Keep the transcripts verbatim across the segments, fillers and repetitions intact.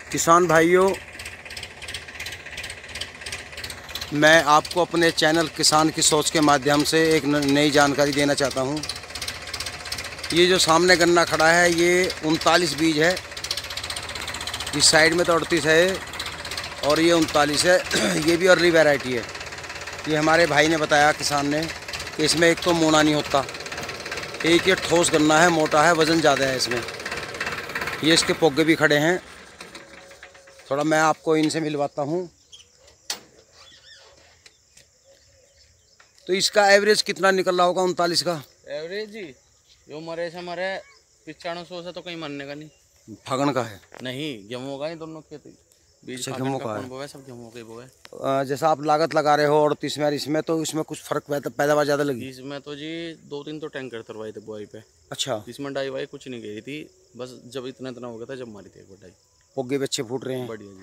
किसान भाइयों, मैं आपको अपने चैनल किसान की सोच के माध्यम से एक नई जानकारी देना चाहता हूं। ये जो सामने गन्ना खड़ा है ये उनतालीस बीज है। इस साइड में तो अड़तीस है और ये उनतालीस है। ये भी अर्ली वैरायटी है। ये हमारे भाई ने बताया, किसान ने, कि इसमें एक तो मोना नहीं होता, एक ये ठोस गन्ना है, मोटा है, वज़न ज़्यादा है इसमें। ये इसके पोगे भी खड़े हैं। थोड़ा मैं आपको इनसे मिलवाता हूँ। तो इसका एवरेज कितना निकल रहा होगा उनतालीस का? एवरेज जी जो मरे से मरे पिचानवे सौ से तो कहीं मरने का नहीं। फागण का है? नहीं, गेहूं का ही दोनों खेती। बीज अच्छा, फागण गेहूं का का कौन है। बोया? सब गेहूं का ही बोया। अ, जैसा आप लागत लगा रहे हो और तीस में इसमें, तो इसमें कुछ फर्क पैदा पैदावार ज़्यादा लगी? इसमें तो जी दो तीन तो टैंकर तरवाए थे बुआई पे। अच्छा। इसमें डाई वाई कुछ नहीं गई थी, बस जब इतना इतना हो गया था जब मारी थी एक बार डाई। पोगे भी अच्छे फूट रहे हैं। बढ़िया जी।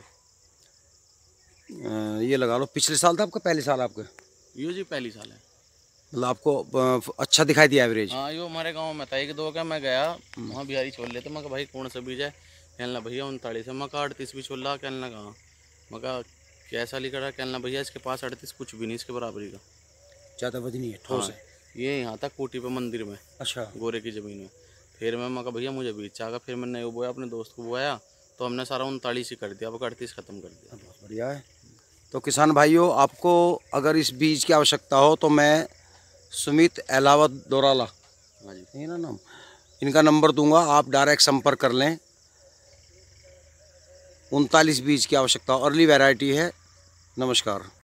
अ, ये लगा लो, पिछले साल था आपका, पहले साल आपका? यो जी पहली साल है। मतलब आपको अ, अच्छा दिखाई दिया एवरेज? हाँ, यो हमारे गाँव में था एक दो का। मैं गया वहाँ बिहारी छोड़ लेते। मैं कहा भाई कौन सा बीज है? कहना भैया उनतालीस है। मैं कहा अड़तीस भी छोड़ रहा। कहना कहाँ? मैं कहा कैसा लिखा रहा? कहना भैया इसके पास अड़तीस कुछ भी नहीं, इसके बराबरी का। ज़्यादा वजनी है, ठोस हाँ, है। ये यहाँ तक कोटी पे मंदिर में। अच्छा। गोरे की ज़मीन में। फिर मैं मैं कहा भैया मुझे बीज चाहेगा। फिर मैंने वो बोया, अपने दोस्त को बोया, तो हमने सारा उनतालीस ही कर दिया। अब अड़तीस ख़त्म कर दिया। बहुत बढ़िया है। तो किसान भाइयों, आपको अगर इस बीज की आवश्यकता हो तो मैं सुमित एलावत दोराला, हाँ जी, ये ना नाम, इनका नंबर दूंगा, आप डायरेक्ट संपर्क कर लें। उनतालीस बीज की आवश्यकता, अर्ली वैरायटी है। नमस्कार।